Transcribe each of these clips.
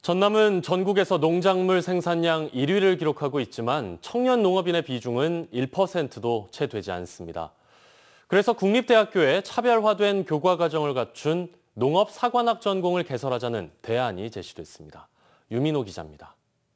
전남은 전국에서 농작물 생산량 1위를 기록하고 있지만 청년 농업인의 비중은 1%도 채 되지 않습니다. 그래서 국립대학교에 차별화된 교과 과정을 갖춘 농업사관학 전공을 개설하자는 대안이 제시됐습니다. 유민호 기자입니다.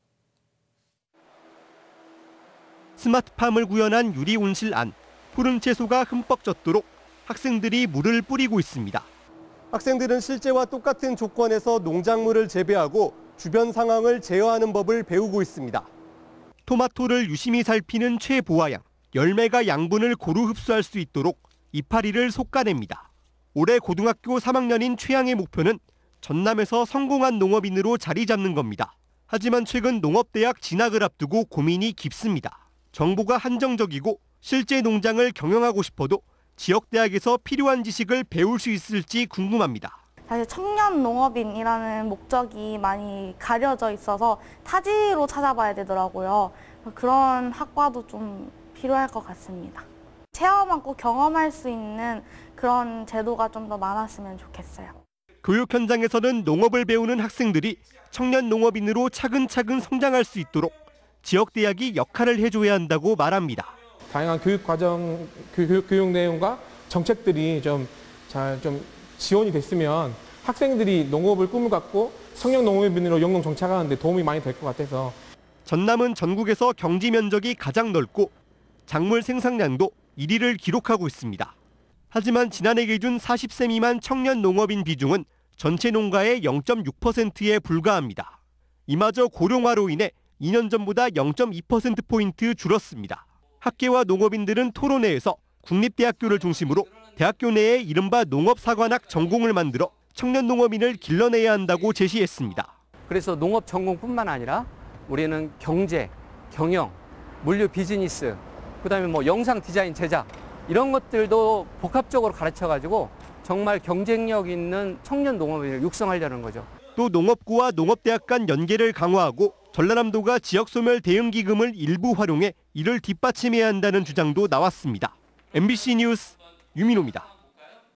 스마트팜을 구현한 유리 온실 안, 푸른 채소가 흠뻑 젖도록 학생들이 물을 뿌리고 있습니다. 학생들은 실제와 똑같은 조건에서 농작물을 재배하고 주변 상황을 제어하는 법을 배우고 있습니다. 토마토를 유심히 살피는 최보아양, 열매가 양분을 고루 흡수할 수 있도록 이파리를 솎아냅니다. 올해 고등학교 3학년인 최양의 목표는 전남에서 성공한 농업인으로 자리 잡는 겁니다. 하지만 최근 농업대학 진학을 앞두고 고민이 깊습니다. 정보가 한정적이고 실제 농장을 경영하고 싶어도 지역대학에서 필요한 지식을 배울 수 있을지 궁금합니다. 사실 청년 농업인이라는 목적이 많이 가려져 있어서 타지로 찾아봐야 되더라고요. 그런 학과도 좀 필요할 것 같습니다. 체험하고 경험할 수 있는 그런 제도가 좀 더 많았으면 좋겠어요. 교육 현장에서는 농업을 배우는 학생들이 청년 농업인으로 차근차근 성장할 수 있도록 지역대학이 역할을 해줘야 한다고 말합니다. 다양한 교육 과정, 교육 내용과 정책들이 좀 지원이 됐으면 학생들이 농업을 꿈을 갖고 청년 농업인으로 영농 정착하는 데 도움이 많이 될 것 같아서. 전남은 전국에서 경지 면적이 가장 넓고 작물 생산량도 1위를 기록하고 있습니다. 하지만 지난해 기준 40세 미만 청년 농업인 비중은 전체 농가의 0.6%에 불과합니다. 이마저 고령화로 인해 2년 전보다 0.2%포인트 줄었습니다. 학계와 농업인들은 토론회에서 국립대학교를 중심으로 대학교 내에 이른바 농업사관학 전공을 만들어 청년 농업인을 길러내야 한다고 제시했습니다. 그래서 농업 전공뿐만 아니라 우리는 경제, 경영, 물류 비즈니스, 그다음에 영상 디자인 제작 이런 것들도 복합적으로 가르쳐가지고 정말 경쟁력 있는 청년 농업인을 육성하려는 거죠. 또 농업구와 농업대학 간 연계를 강화하고 전라남도가 지역소멸 대응기금을 일부 활용해 이를 뒷받침해야 한다는 주장도 나왔습니다. MBC 뉴스 유민호입니다.